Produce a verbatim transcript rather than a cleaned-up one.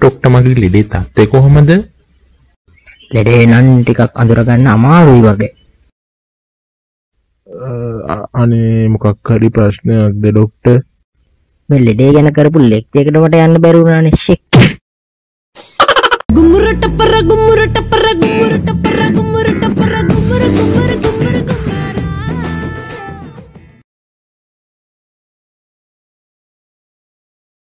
Doctor මගේ ලෙඩේ තත්ත්වය කොහොමද? ලෙඩේ නම් ටිකක් අඳුරගන්න අමාරුයි වගේ. අනේ මොකක් හරි ප්‍රශ්නයක්ද ඩොක්ටර්? මේ ලෙඩේ ගැන කරපු ලෙක්චර් එකට මට යන්න බැරි වුණානේ ෂෙක්. ಗುಮ್ಮುರು ಟಪ್ಪರ ಗುಮ್ಮುರು ಟಪ್ಪರ ಗುಮ್ಮುರು ಟಪ್ಪರ ಗುಮ್ಮುರು ಟಪ್ಪರ